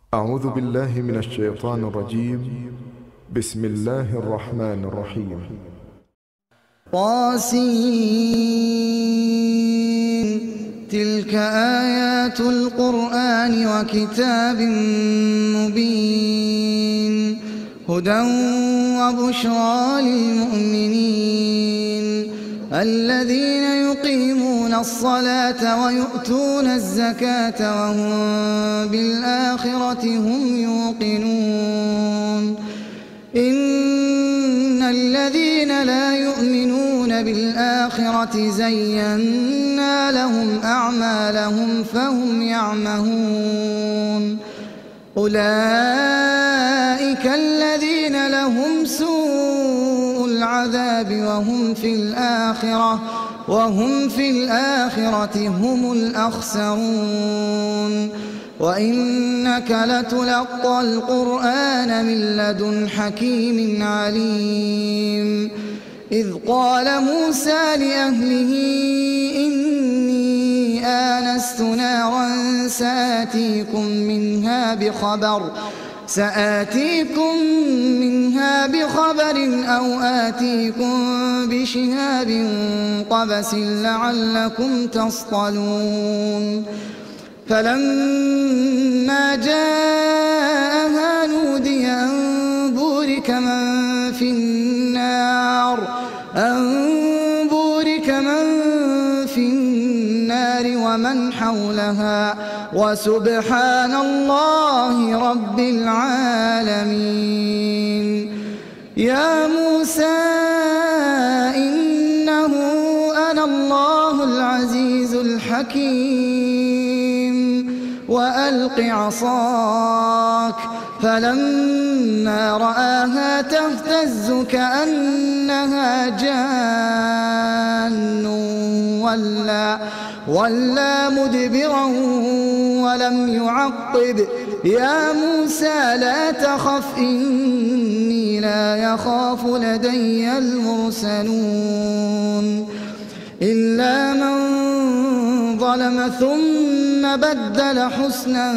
أعوذ بالله من الشيطان الرجيم. بسم الله الرحمن الرحيم. طاسين تلك آيات القرآن وكتاب مبين هدى وبشرى للمؤمنين الذين يقيمون الصلاة ويؤتون الزكاة وهم بالآخرة هم يوقنون إن الذين لا يؤمنون بالآخرة زينا لهم أعمالهم فهم يعمهون أولئك الذين لهم سوء العذاب وهم في الآخرة هم الأخسرون وإنك لتلقى القرآن من لدن حكيم عليم إذ قال موسى لأهله إني آنست نارا سآتيكم منها بخبر أو آتيكم بشهاب قبس لعلكم تصطلون فلما جاءها نودي أن بورك من في النار ومن حولها وسبحان الله رب العالمين يا موسى إنه أنا الله العزيز الحكيم وألق عصاك فلما رآها تهتز كأنها جان ولا مدبرا ولم يعقب يا موسى لا تخف إني لا يخاف لدي المرسلون إلا من ظلم ثم بدل حسنا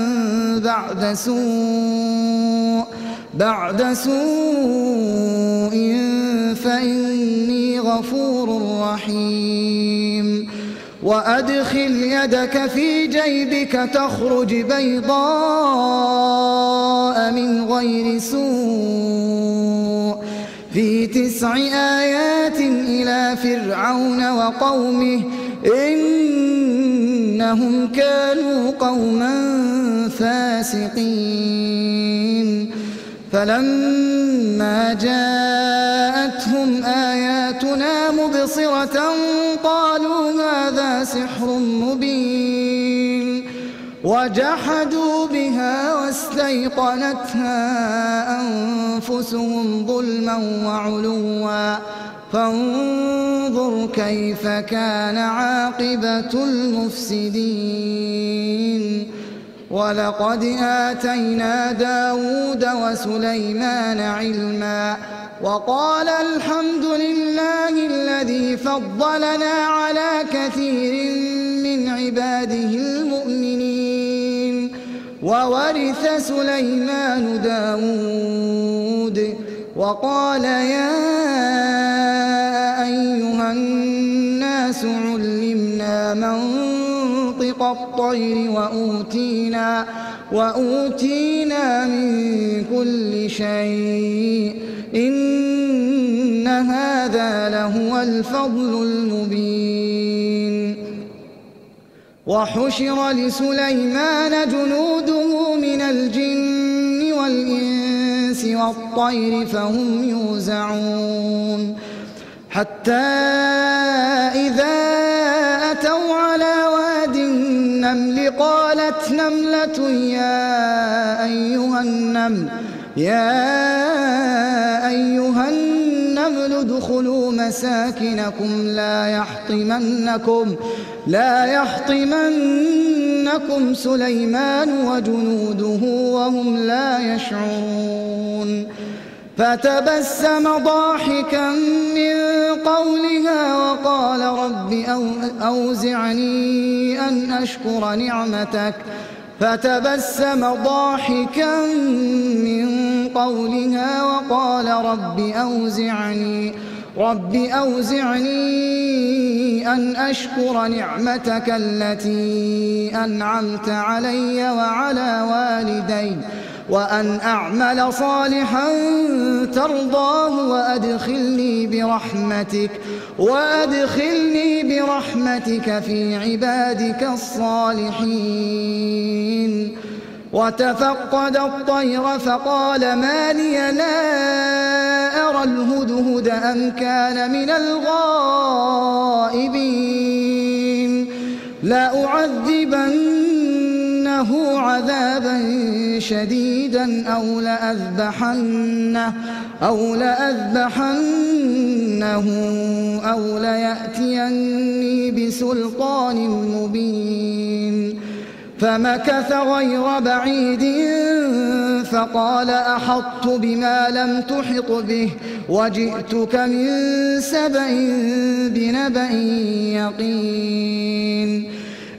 بعد سوء فإني غفور رحيم وأدخل يدك في جيبك تخرج بيضاء من غير سوء في 9 آيات إلى فرعون وقومه إنهم كانوا قوما فاسقين فلما جاءتهم آياتنا مبصرة قالوا هذا سحر مبين وجحدوا بها واستيقنتها أنفسهم ظلما وعلوا فانظر كيف كان عاقبة المفسدين ولقد آتينا داود وسليمان علما وقال الحمد لله الذي فضلنا على كثير من عباده المؤمنين وورث سليمان داود وقال يا أيها الناس علمنا منطق الطير وأوتينا من كل شيء إن هذا لهو الفضل المبين وحشر لسليمان جنوده من الجن والإنس والطير فهم يوزعون حتى إذا أتوا على واد النمل قالت نملة يا أيها النمل ادخلوا مساكنكم لا يحطمنكم سليمان وجنوده وهم لا يشعرون فتبسم ضاحكا من قولها وقال رب أوزعني أن أشكر نعمتك فتبسم ضاحكا من قولها وقال رب أوزعني أن أشكر نعمتك التي أنعمت علي وعلى والدي وأن أعمل صالحا ترضاه وأدخلني برحمتك في عبادك الصالحين. وتفقد الطير فقال ما لي لا أرى الهدهد أم كان من الغائبين لأعذبنه عذابا شديدا أو لأذبحنه أو ليأتيني بسلطان مبين. فمكث غير بعيد فقال أحطت بما لم تحط به وجئتك من سبأ بنبأ يقين.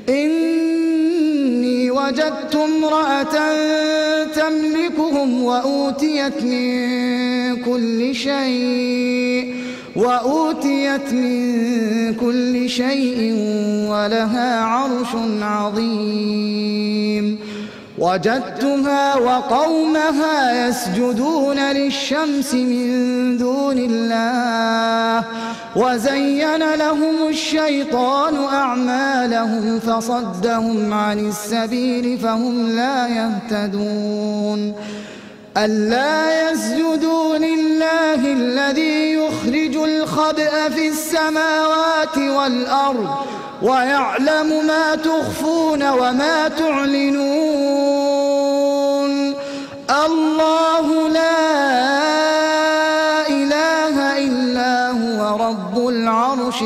إني وجدت امرأة تملكهم وأوتيت من كل شيء ولها عرش عظيم. وجدتها وقومها يسجدون للشمس من دون الله وزين لهم الشيطان أعمالهم فصدهم عن السبيل فهم لا يهتدون. ألا يسجدوا لله الذي يخرج الخبأ في السماوات والأرض ويعلم ما تخفون وما تعلنون. الله لا إله إلا هو رب العرش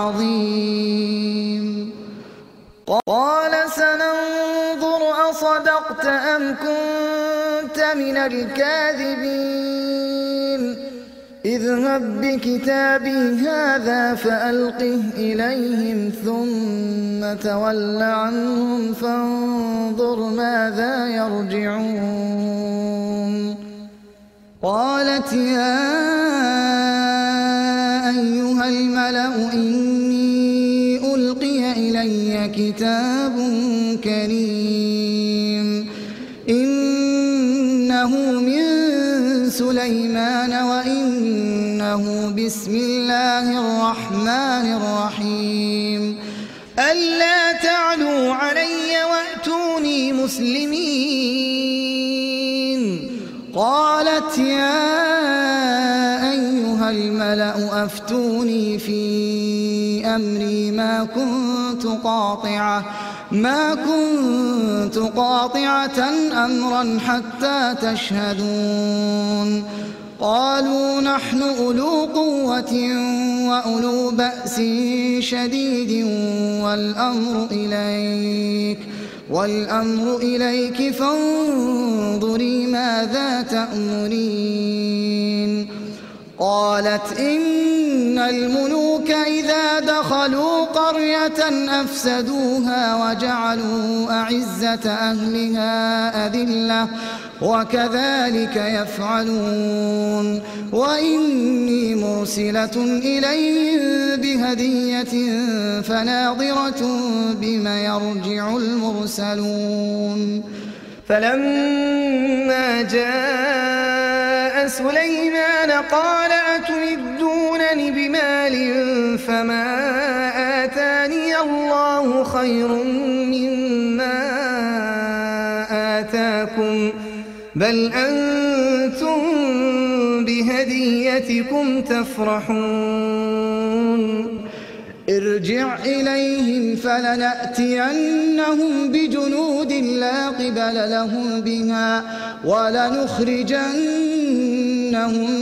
العظيم. قال سننظر أصدقت أم كنت من الكاذبين. اذهب بكتابي هذا فألقه إليهم ثم تول عنهم فانظر ماذا يرجعون. قالت يا أيها الملأ إني ألقي إلي كتاب كريم إنه من سليمان وإنه بسم الله الرحمن الرحيم. ألا تعلوا علي وأتوني مسلمين. قالت يا أيها الملأ أفتوني في أمري ما كنت قاطعة أمرا حتى تشهدون. قالوا نحن أولو قوة وأولو بأس شديد والأمر إليك فانظري ماذا تأمرين. قالت إن الملوك إذا دخلوا قرية أفسدوها وجعلوا أعزة أهلها أذلة وكذلك يفعلون. وإني مرسلة إليهم بهدية فناظرة بما يرجع المرسلون. فلما جاء سليمان قال أتمدونني بمال فما آتاني الله خير مما آتاكم بل أنتم بهديتكم تفرحون. ارجع إليهم فلنأتينهم بجنود لا قبل لهم بها ولنخرجنهم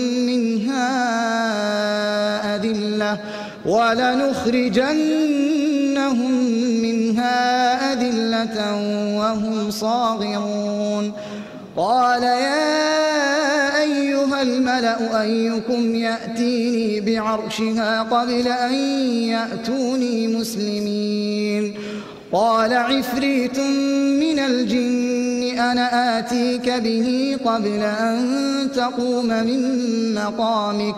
منها أذلة وهم صاغرون. قال يا أيها الملأ أيكم يأتيني بعرشها قبل أن يأتوني مسلمين. قال عفريت من الجن أنا آتيك به قبل أن تقوم من مقامك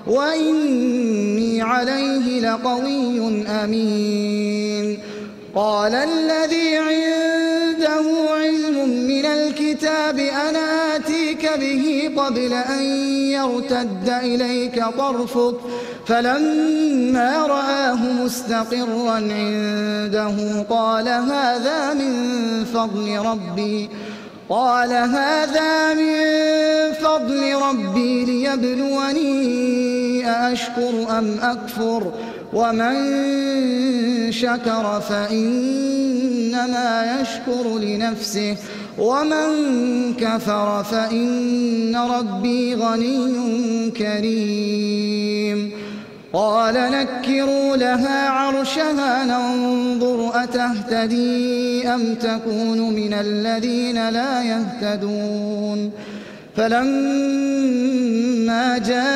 وإني عليه لقوي أمين. قال الذي عنده علم من الكتاب أنا آتيك به قبل أن يرتد إليك طرفك فلما رآه مستقرا عنده قال هذا من فضل ربي ليبلوني أأشكر أم أكفر ومن شكر فإنما يشكر لنفسه ومن كفر فإن ربي غني كريم. قال نكروا لها عرشها ننظر أتهتدي أم تكون من الذين لا يهتدون. فلما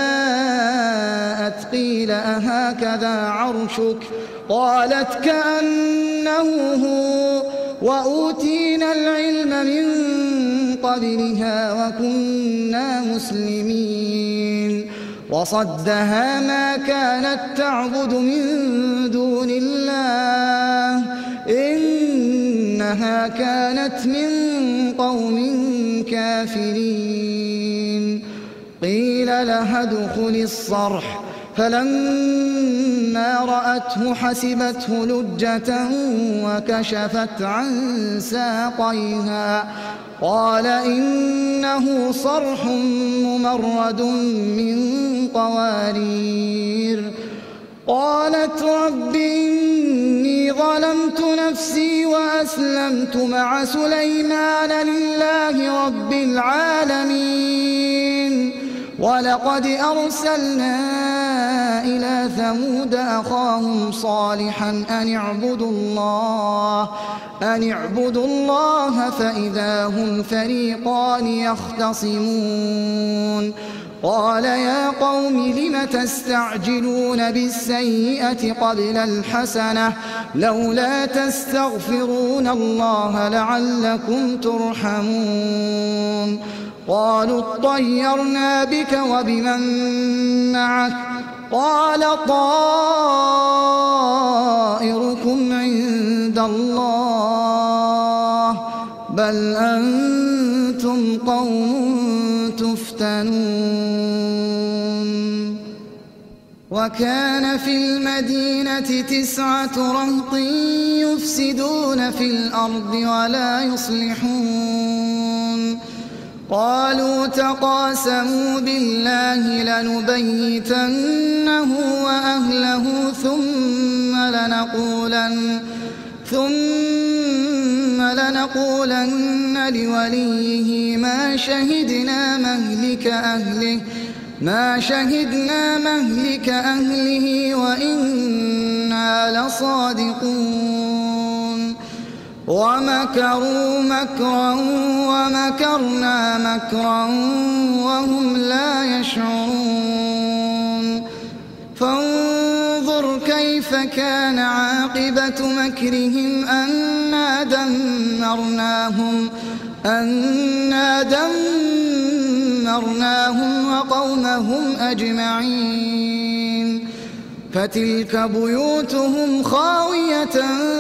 جاءت قيل أهكذا عرشك قالت كأنه هو وأوتينا العلم من قبلها وكنا مسلمين. وصدها ما كانت تعبد من دون الله إنها كانت من قوم كافرين. قيل لها ادخل الصرح فلما رأته حسبته لجة وكشفت عن ساقيها قال إنه صرح ممرد من قوارير. قالت رب إني ظلمت نفسي وأسلمت مع سليمان لله رب العالمين. ولقد أرسلنا إلى ثمود أخاهم صالحا أن اعبدوا الله فإذا هم فريقان يختصمون. قال يا قوم لم تستعجلون بالسيئة قبل الحسنة لولا تستغفرون الله لعلكم ترحمون. قالوا اطيرنا بك وبمن معك قال طائركم عند الله بل أنتم قوم تفتنون. وكان في المدينة 9 رهط يفسدون في الأرض ولا يصلحون. قالوا تقاسموا بالله لنبيتنه وأهله ثم لنقولن لوليه ما شهدنا مهلك أهله وإنا لصادقون. ومكروا مكرا ومكرنا مكرا وهم لا يشعرون. فانظر كيف كان عاقبة مكرهم أنا دمرناهم وقومهم أجمعين. فتلك بيوتهم خاوية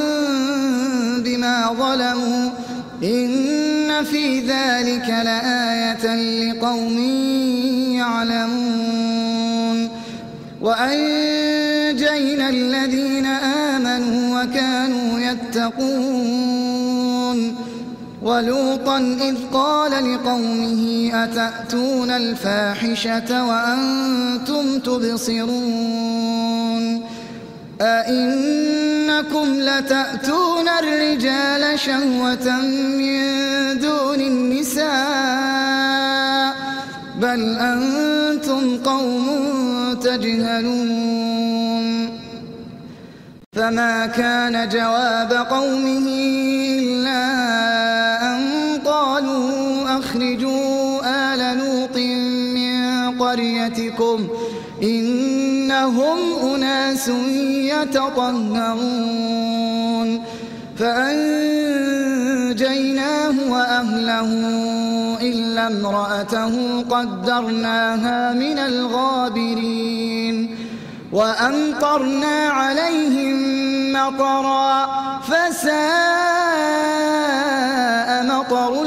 بما ظلموا إن في ذلك لآية لقوم يعلمون. وأنجينا الذين آمنوا وكانوا يتقون. ولوطا إذ قال لقومه أتأتون الفاحشة وأنتم تبصرون أئنكم لتأتون الرجال شهوة من دون النساء بل أنتم قوم تجهلون. فما كان جواب قومه إلا أن قالوا أخرجوا آل لوط من قريتكم إنهم أناس يتطهرون. فأنجيناه وأهله إلا امرأته قدرناها من الغابرين وأمطرنا عليهم مطرا فساء مطر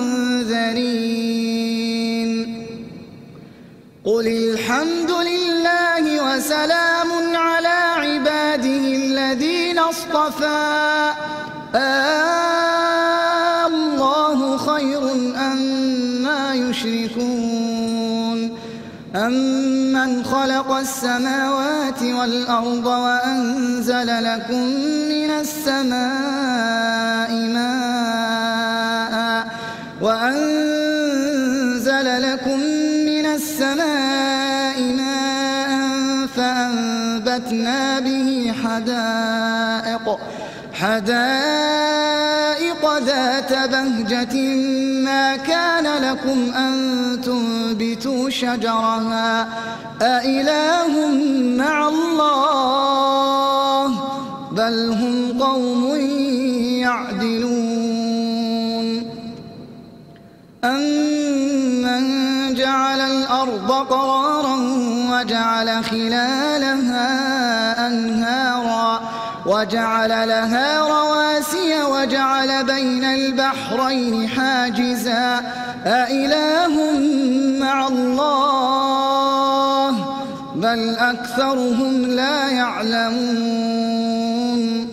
المنذرين قل الحمد لله وسلام على عباده الذين اصطفى الله خير أما يشركون أمن خلق السماوات والأرض وأنزل لكم من السماء ماء فأنبتنا به حدائق ذات بهجة ما كان لكم أن تنبتوا شجرها أإله مع الله بل هم قوم يعدلون أمن جعل الأرض قرارا وجعل خلالها أنهارا وجعل لها رواسي وجعل بين البحرين حاجزا أإله مع الله بل أكثرهم لا يعلمون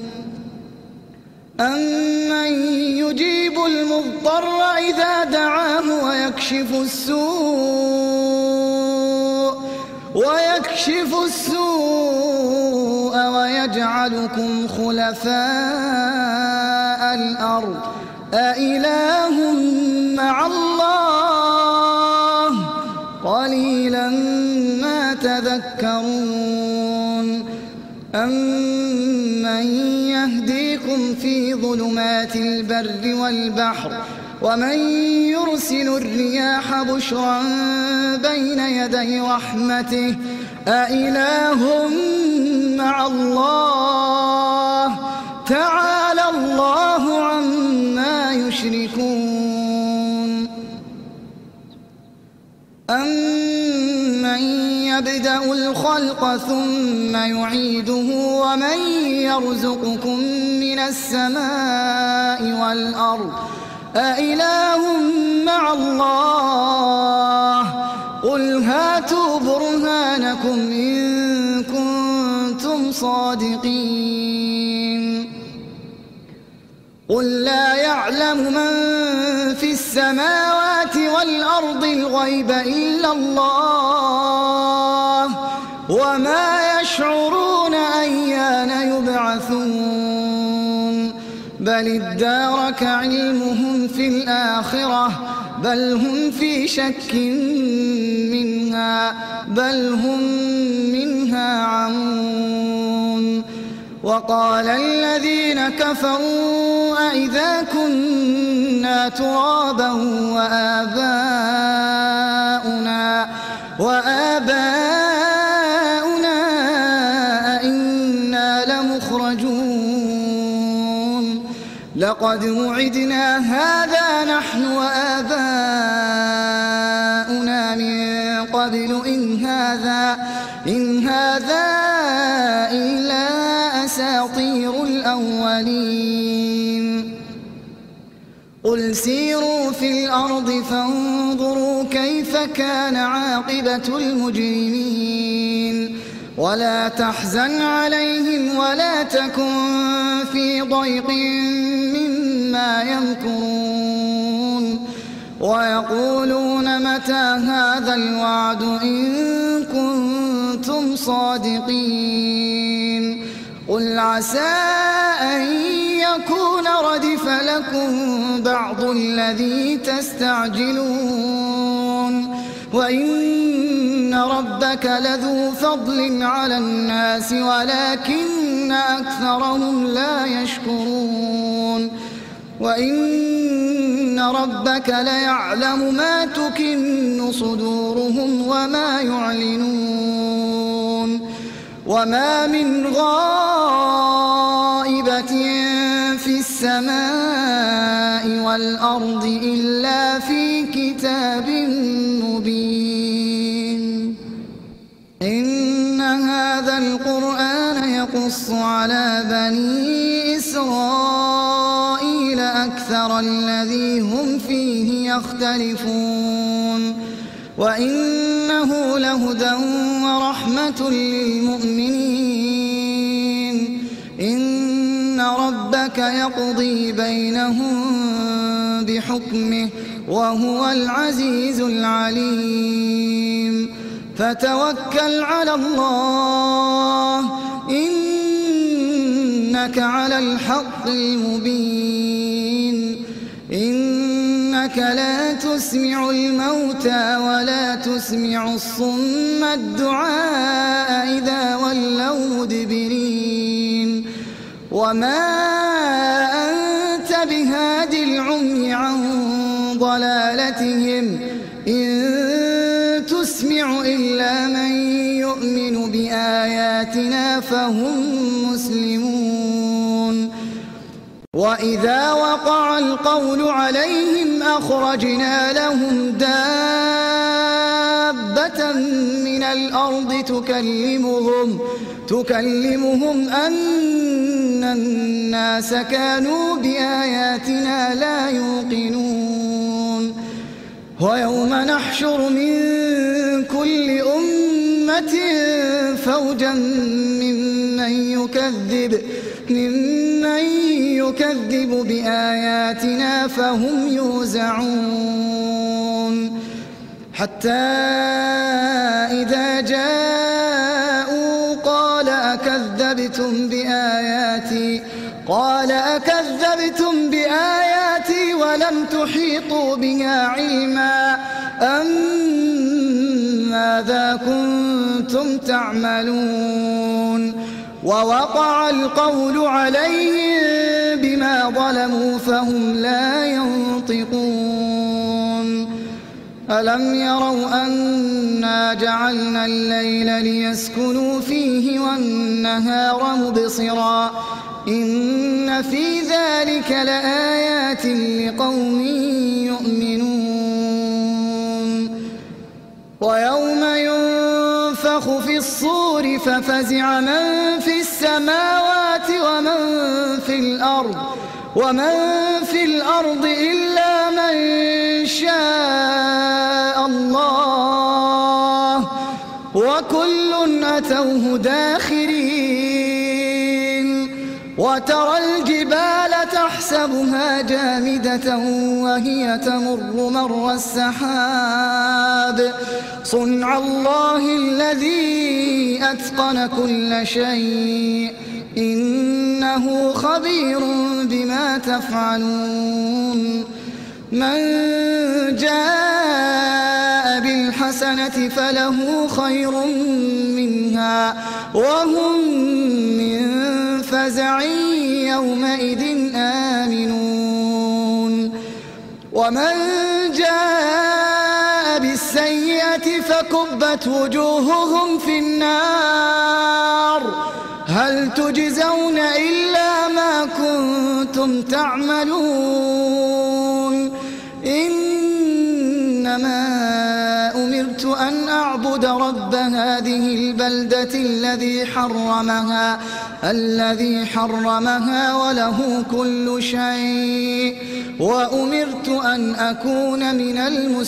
أمن يجيب المضطر إذا دعاه ويكشف السوء ويجعلكم خلفاء الأرض أإله مع الله قليلا ما تذكرون أمن يهديكم في ظلمات البر والبحر ومن يرسل الرياح بشرا بين يدي رحمته أإله مع الله تعالى الله عما يشركون أمن يبدأ الخلق ثم يعيده ومن يرزقكم من السماء والأرض أإله مع الله قل هاتوا برهانكم إن كنتم صادقين قل لا يعلم من في السماوات والأرض الغيب إلا الله وما يشعرون أيان يبعثون بل ادارك علمهم في الآخرة بل هم في شك منها بل هم منها عمون وقال الذين كفروا أئذا كنا ترابا وآباؤنا أئنا لمخرجون لقد وعدنا هذا نحن وآباؤنا من قبل إن هذا إلا أساطير الأولين قل سيروا في الأرض فانظروا كيف كان عاقبة المجرمين ولا تحزن عليهم ولا تكن في ضيق مما يمكرون ويقولون متى هذا الوعد إن كنتم صادقين قل عسى أن يكون ردف لكم بعض الذي تستعجلون وإن ربك لذو فضل على الناس ولكن أكثرهم لا يشكرون وإن ربك ليعلم ما تكن صدورهم وما يعلنون وما من غائبة في السماء السماء والأرض إلا في كتاب مبين إن هذا القرآن يقص على بني إسرائيل أكثر الذي هم فيه يختلفون وإنه لهدى ورحمة للمؤمنين إن ربك يقضي بينهم بحكمه وهو العزيز العليم فتوكل على الله إنك على الحق المبين إنك لا تسمع الموتى ولا تسمع الصم الدعاء إذا ولوا مدبرين وما أنت بهاد العمي عن ضلالتهم إن تسمع إلا من يؤمن بآياتنا فهم مسلمون وإذا وقع القول عليهم أخرجنا لهم دابة من الأرض تكلمهم أن الناس كانوا بآياتنا لا يوقنون ويوم نحشر من كل أمة فوجا ممن يكذب بآياتنا فهم يوزعون حتى إذا جاءوا قال أكذبتم بآياتي ولم تحيطوا بها علما أم ماذا كنتم تعملون ووقع القول عليهم بما ظلموا فهم لا ينطقون ألم يروا أنا جعلنا الليل ليسكنوا فيه والنهار مبصرا إن في ذلك لآيات لقوم يؤمنون ويوم ينفخ في الصور ففزع من في السماوات ومن في الأرض إلا من شاء الله وكل أتوه داخرين وترى الجبال تحسبها جامدة وهي تمر مر السحاب صنع الله الذي أتقن كل شيء إنه خبير بما تفعلون من جاء بالحسنة فله خير منها وهم من فزع يومئذ آمنون ومن جاء بالسيئة فكبت وجوههم في النار هل تجزون إلا ما كنتم تعملون إنما أمرت أن أعبد رب هذه البلدة الذي حرمها وله كل شيء وأمرت أن أكون من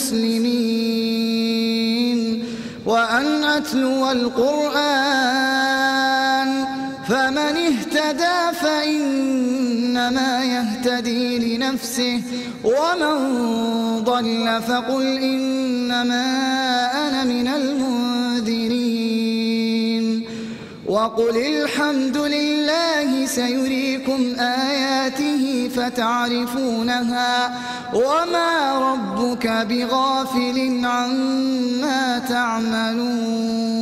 المسلمين وأن أتلو القرآن فمن اهتدى فإنما يهتدي لنفسه ومن ضل فقل إنما أنا من المنذرين وقل الحمد لله سيريكم آياته فتعرفونها وما ربك بغافل عما تعملون